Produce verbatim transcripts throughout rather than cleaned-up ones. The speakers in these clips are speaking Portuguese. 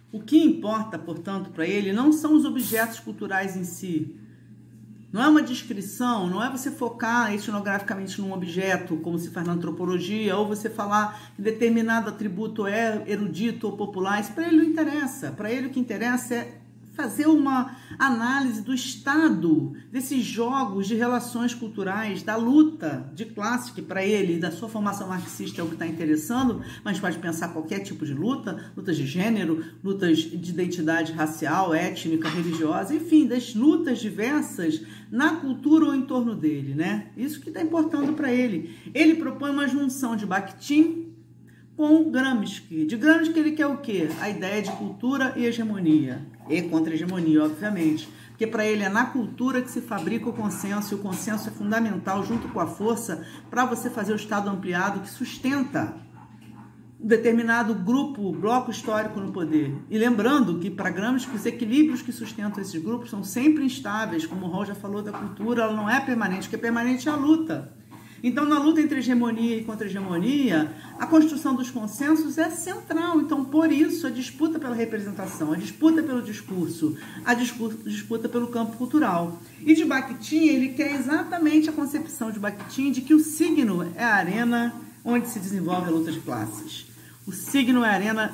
O que importa, portanto, para ele não são os objetos culturais em si. Não é uma descrição, não é você focar etnograficamente num objeto, como se faz na antropologia, ou você falar que determinado atributo é erudito ou popular. Isso para ele não interessa. Para ele o que interessa é fazer uma análise do estado desses jogos de relações culturais, da luta de classe, que para ele, da sua formação marxista é o que está interessando, mas pode pensar qualquer tipo de luta, lutas de gênero, lutas de identidade racial, étnica, religiosa, enfim, das lutas diversas na cultura ou em torno dele, né? Isso que está importando para ele. Ele propõe uma junção de Bakhtin com Gramsci. De Gramsci ele quer o quê? A ideia de cultura e hegemonia. E contra-hegemonia, obviamente. Porque para ele é na cultura que se fabrica o consenso, e o consenso é fundamental, junto com a força, para você fazer o Estado ampliado que sustenta um determinado grupo, bloco histórico no poder. E lembrando que, para Gramsci, os equilíbrios que sustentam esses grupos são sempre instáveis, como o Raul já falou da cultura, ela não é permanente, o que é permanente é a luta. Então, na luta entre hegemonia e contra-hegemonia, a construção dos consensos é central. Então, por isso, a disputa pela representação, a disputa pelo discurso, a disputa pelo campo cultural. E de Bakhtin, ele quer exatamente a concepção de Bakhtin de que o signo é a arena onde se desenvolve a luta de classes. O signo é a arena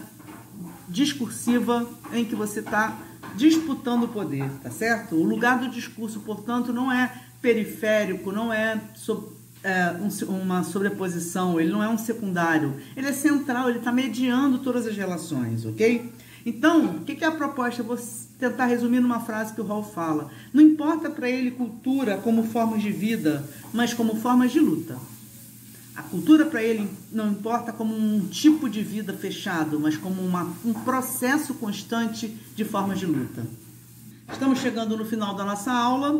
discursiva em que você está disputando o poder, tá certo? O lugar do discurso, portanto, não é periférico, não é sobre É, um, uma sobreposição, ele não é um secundário, ele é central, ele está mediando todas as relações, ok? Então, o que, que é a proposta? Eu vou tentar resumir numa frase que o Raul fala. Não importa para ele cultura como formas de vida, mas como formas de luta. A cultura para ele não importa como um tipo de vida fechado, mas como uma, um processo constante de formas de luta. Estamos chegando no final da nossa aula,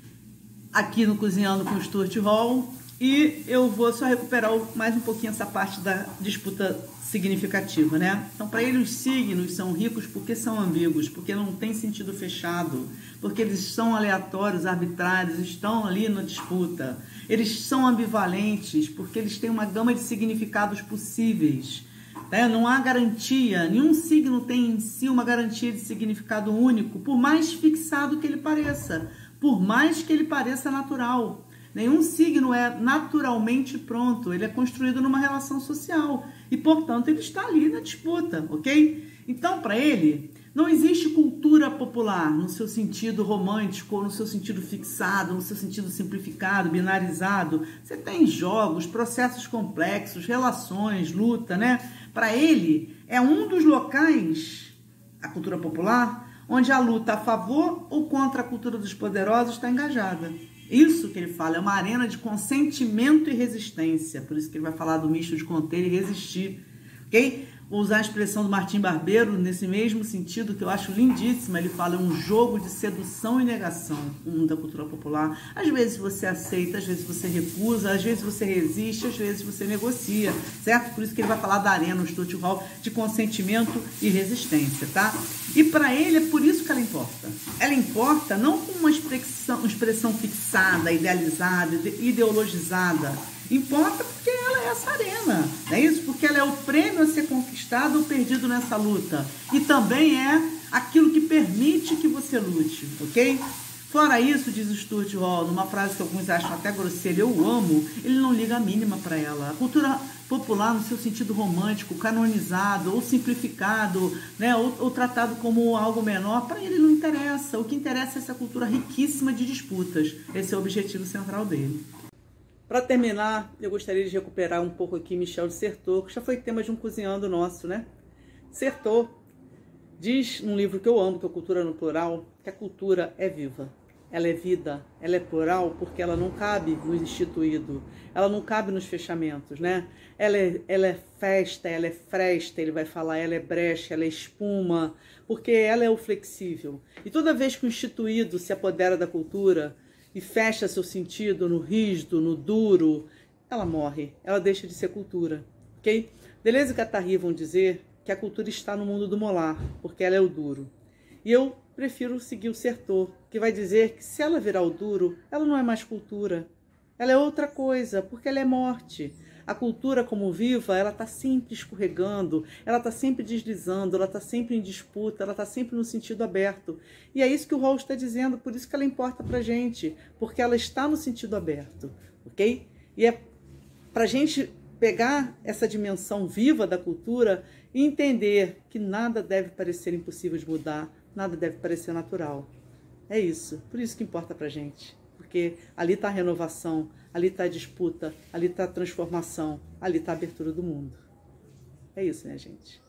aqui no Cozinhando com Stuart Hall. E eu vou só recuperar mais um pouquinho essa parte da disputa significativa, né? Então, para ele, os signos são ricos porque são ambíguos, porque não tem sentido fechado, porque eles são aleatórios, arbitrários, estão ali na disputa. Eles são ambivalentes porque eles têm uma gama de significados possíveis, né? Não há garantia, nenhum signo tem em si uma garantia de significado único, por mais fixado que ele pareça, por mais que ele pareça natural. Nenhum signo é naturalmente pronto, ele é construído numa relação social e, portanto, ele está ali na disputa, ok? Então, para ele, não existe cultura popular no seu sentido romântico ou no seu sentido fixado, no seu sentido simplificado, binarizado. Você tem jogos, processos complexos, relações, luta, né? Para ele, é um dos locais, a cultura popular, onde a luta a favor ou contra a cultura dos poderosos está engajada. Isso que ele fala, é uma arena de consentimento e resistência. Por isso que ele vai falar do misto de conter e resistir, ok? Vou usar a expressão do Martim Barbeiro nesse mesmo sentido, que eu acho lindíssima. Ele fala, é um jogo de sedução e negação, o mundo da cultura popular. Às vezes você aceita, às vezes você recusa, às vezes você resiste, às vezes você negocia, certo? Por isso que ele vai falar da arena, o Stuart Hall, de consentimento e resistência, tá? E para ele é por isso que ela importa. Ela importa não como uma expressão, uma expressão fixada, idealizada, ideologizada. Importa porque ela é essa arena, não é isso? Porque ela é o prêmio a ser conquistado ou perdido nessa luta. E também é aquilo que permite que você lute, ok? Fora isso, diz o Stuart Hall, numa frase que alguns acham até grosseira, eu amo, ele não liga a mínima para ela. A cultura popular, no seu sentido romântico, canonizado ou simplificado, né, ou, ou tratado como algo menor, para ele não interessa. O que interessa é essa cultura riquíssima de disputas. Esse é o objetivo central dele. Para terminar, eu gostaria de recuperar um pouco aqui Michel de Certeau, que já foi tema de um Cozinhando nosso, né? Certeau diz num livro que eu amo, que é Cultura no Plural, que a cultura é viva. Ela é vida, ela é plural porque ela não cabe no instituído, ela não cabe nos fechamentos, né? Ela é, ela é festa, ela é fresta, ele vai falar, ela é brecha, ela é espuma, porque ela é o flexível. E toda vez que o instituído se apodera da cultura e fecha seu sentido no rígido, no duro, ela morre, ela deixa de ser cultura, ok? Deleuze e Guattari vão dizer que a cultura está no mundo do molar, porque ela é o duro. E eu prefiro seguir o Certeau, que vai dizer que se ela virar o duro, ela não é mais cultura. Ela é outra coisa, porque ela é morte. A cultura como viva, ela está sempre escorregando, ela está sempre deslizando, ela está sempre em disputa, ela está sempre no sentido aberto. E é isso que o Rawls está dizendo, por isso que ela importa para a gente, porque ela está no sentido aberto, ok? E é para a gente pegar essa dimensão viva da cultura e entender que nada deve parecer impossível de mudar, nada deve parecer natural. É isso, por isso que importa pra gente. Porque ali está a renovação, ali está a disputa, ali está a transformação, ali está a abertura do mundo. É isso, minha gente.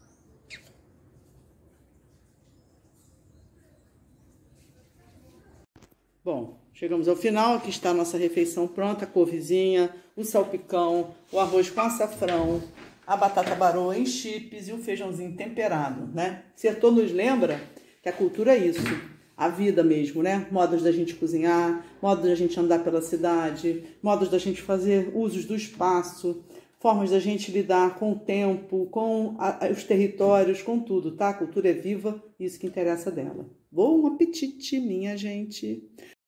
Bom, chegamos ao final, aqui está a nossa refeição pronta, a couvezinha, o salpicão, o arroz com açafrão, a batata baroa em chips e o feijãozinho temperado, né? Sertor nos lembra que a cultura é isso, a vida mesmo, né? Modos da gente cozinhar, modos da gente andar pela cidade, modos da gente fazer usos do espaço, formas da gente lidar com o tempo, com a, os territórios, com tudo, tá? A cultura é viva, isso que interessa dela. Bom apetite, minha gente!